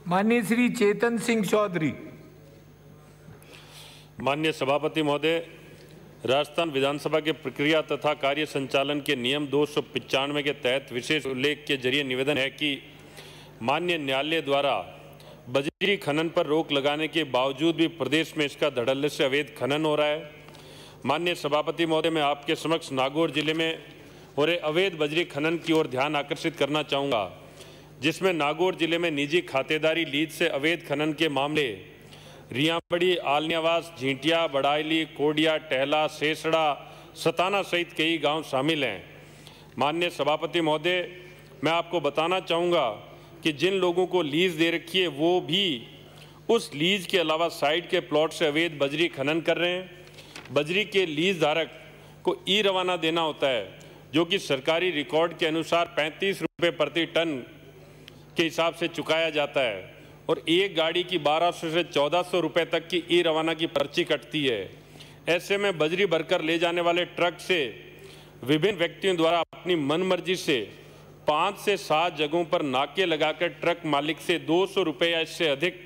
माननीय श्री चेतन सिंह चौधरी। माननीय सभापति महोदय, राजस्थान विधानसभा के प्रक्रिया तथा कार्य संचालन के नियम 295 के तहत विशेष उल्लेख के जरिए निवेदन है कि माननीय न्यायालय द्वारा बजरी खनन पर रोक लगाने के बावजूद भी प्रदेश में इसका धड़ल्ले से अवैध खनन हो रहा है। माननीय सभापति महोदय, मैं आपके समक्ष नागौर जिले में हो रहे अवैध बजरी खनन की ओर ध्यान आकर्षित करना चाहूँगा, जिसमें नागौर जिले में निजी खातेदारी लीज से अवैध खनन के मामले रियाबड़ी, आलनियावास, झींटिया, बड़ाइली, कोडिया, टहला, सेसड़ा, सताना सहित कई गांव शामिल हैं। माननीय सभापति महोदय, मैं आपको बताना चाहूँगा कि जिन लोगों को लीज दे रखी है वो भी उस लीज के अलावा साइड के प्लॉट से अवैध बजरी खनन कर रहे हैं। बजरी के लीज धारक को ई रवाना देना होता है, जो कि सरकारी रिकॉर्ड के अनुसार 35 रुपये प्रति टन के हिसाब से चुकाया जाता है और एक गाड़ी की 1200 से 1400 रुपये तक की ई रवाना की पर्ची कटती है। ऐसे में बजरी भरकर ले जाने वाले ट्रक से विभिन्न व्यक्तियों द्वारा अपनी मनमर्जी से 5 से 7 जगहों पर नाके लगाकर ट्रक मालिक से 200 रुपये या इससे अधिक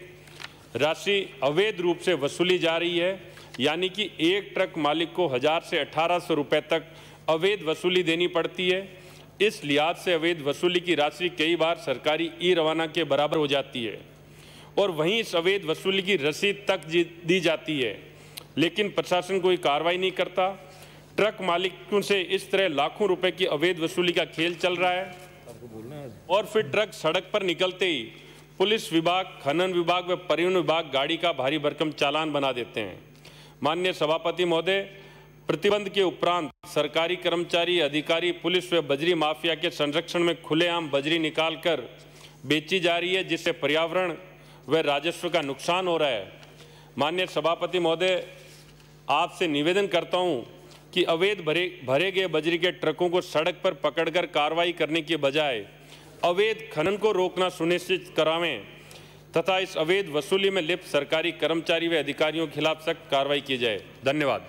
राशि अवैध रूप से वसूली जा रही है। यानी कि एक ट्रक मालिक को 1000 से 1800 रुपये तक अवैध वसूली देनी पड़ती है। इस लिहाज से अवैध वसूली की राशि कई बार सरकारी ई रवाना के बराबर हो जाती है और वहीं इस अवैध वसूली की रसीद तक दी जाती है, लेकिन प्रशासन कोई कार्रवाई नहीं करता। ट्रक मालिकों से इस तरह लाखों रुपए की अवैध वसूली का खेल चल रहा है और फिर ट्रक सड़क पर निकलते ही पुलिस विभाग, खनन विभाग व परिवहन विभाग गाड़ी का भारी भरकम चालान बना देते हैं। माननीय सभापति महोदय, प्रतिबंध के उपरांत सरकारी कर्मचारी, अधिकारी, पुलिस व बजरी माफिया के संरक्षण में खुलेआम बजरी निकालकर बेची जा रही है, जिससे पर्यावरण व राजस्व का नुकसान हो रहा है। माननीय सभापति महोदय, आपसे निवेदन करता हूं कि अवैध भरे गए बजरी के ट्रकों को सड़क पर पकड़कर कार्रवाई करने के बजाय अवैध खनन को रोकना सुनिश्चित करावें तथा इस अवैध वसूली में लिप्त सरकारी कर्मचारी व अधिकारियों के खिलाफ सख्त कार्रवाई की जाए। धन्यवाद।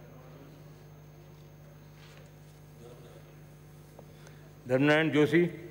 धर्मनारायण जोशी।